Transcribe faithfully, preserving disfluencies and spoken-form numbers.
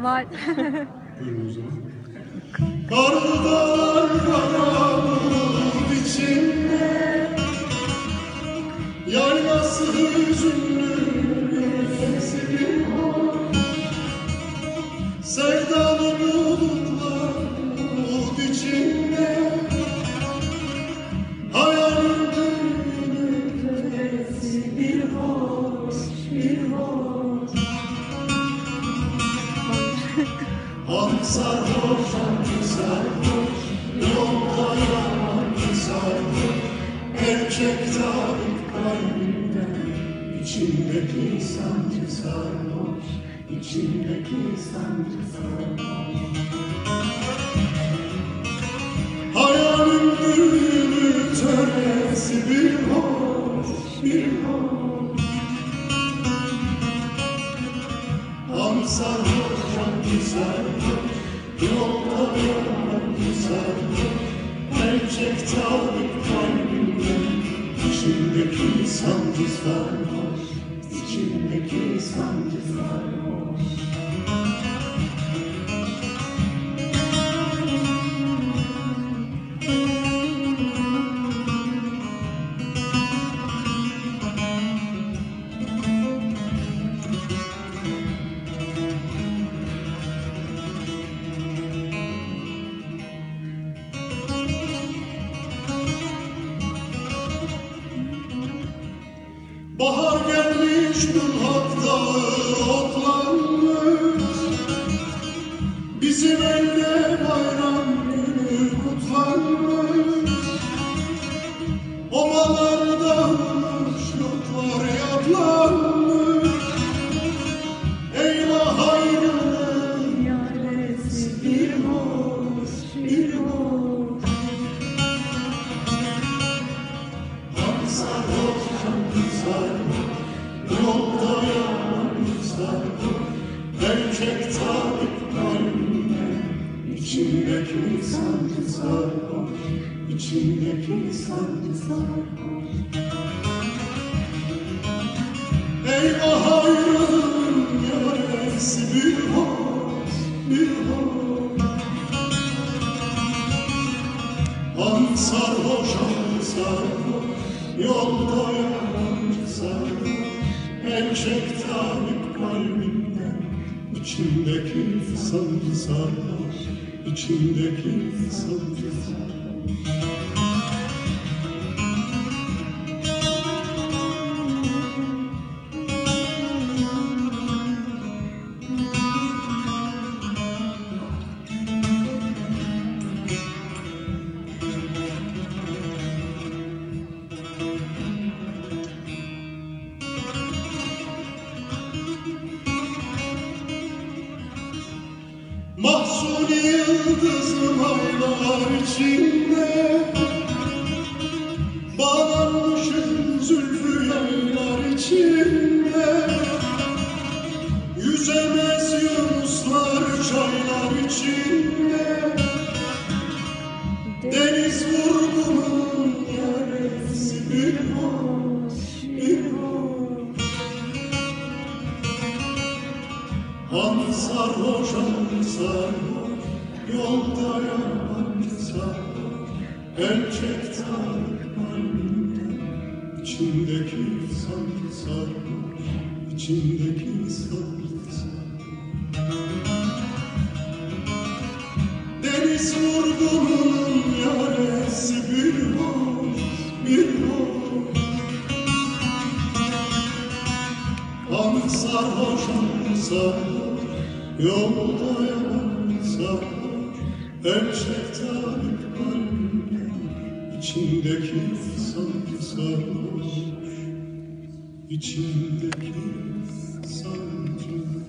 Var. Buyurun o zaman. Karlar karanlık içinde yaylası hüzünlü gölgesi bir var. Sevdalı bulutlar umut içinde hayalin gölgesi bir hoş bir hoş. Ah sarhoş, ah sarhoş, yolda yalan sarhoş. Gerçek tabip kalbinden, içimdeki sancı sarhoş, içimdeki sancı sarhoş. Hayalin büyülü töresi bir hoş, bir hoş. Ah sarhoş, ah sarhoş, yolda yalan sarhoş. Gerçek tabip kalbimden, içimdeki sancı sarhoş, içimdeki sancı sarhoş. Bahar gelmiş, Gülhak Dağı otlanmış. Bizim elde bayram günü kutlanmış. Ovalar dağılmış, yurtlar yaplanmış. Eyvah ayrılığın yaresi bir hoş, bir hoş. Ah sarhoş, ah sarhoş, yolda yalan sarhoş. Gerçek tabip kalbimden, içimdeki sancı sarhoş, içimdeki sancı sarhoş. Eyvah ayrılığın yaresi bir hoş, bir hoş. Ah sarhoş, ah sarhoş, yolda yalan sarhoş. Gerçek tabip kalbimden, içimdeki sancı sarhoş, içimdeki sancı sarhoş. Mahsuni yıldızım aylar içinde, bağlanmışım zülfü yaylar içinde. Yüzemez yunuslar çaylar içinde, deniz vurgunun yaresi bir hoş, bir hoş. Ah sarhoş, ah sarhoş, yolda yabancı sarhoş. Gerçek tabip kalbimden, içimdeki sancı sarhoş, içimdeki sancı sarhoş. Deniz vurgunun yaresi bir hoş, bir hoş. Ah sarhoş, ah sarhoş, yolda yalan sarhoş. Gerçek tabip kalbimden, içimdeki sancı sarhoş, içimdeki sancı